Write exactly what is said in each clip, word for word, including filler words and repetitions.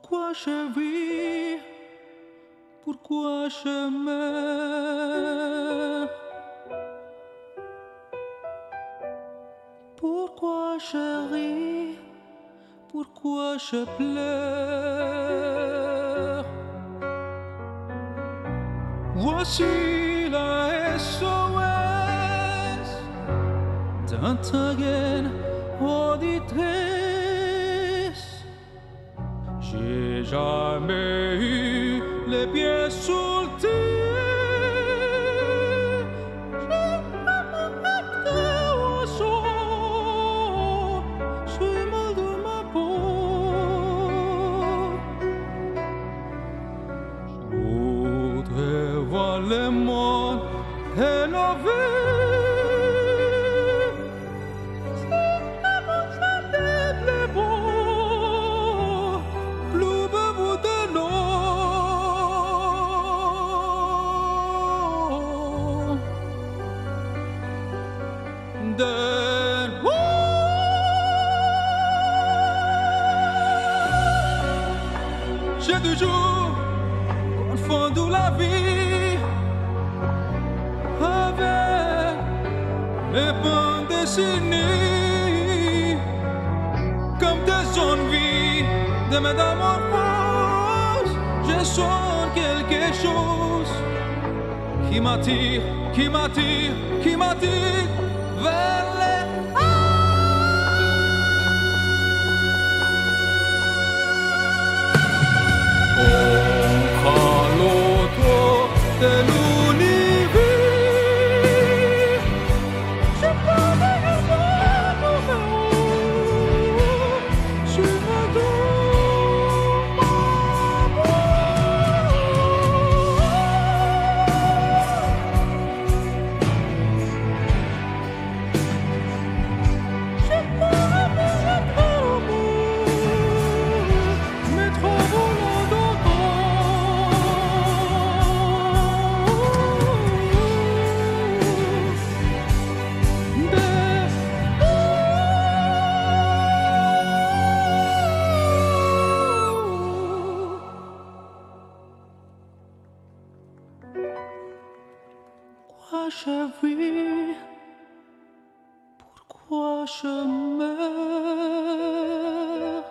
Pourquoi je vis? Pourquoi je meurs? Pourquoi je ris? Pourquoi je pleure? Voici la S O S d'un Tangen auditrice. J'ai jamais eu les pieds sous le terre. J'ai vraiment été oiseau. J'ai mal de ma peau. Je voudrais voir le monde élevé. J'ai toujours confondu la vie avec les bandes dessinées, comme des envies de métamorphose. Je sens quelque chose qui m'attire, qui m'attire, qui m'attire vers les de l'univers. Je parle de je m'adore. Je parle de mes travaux Pourquoi je vis? Pourquoi je meurs?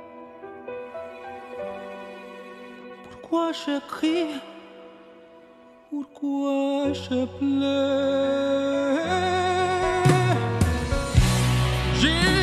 Pourquoi je crie? Pourquoi je pleure? J'ai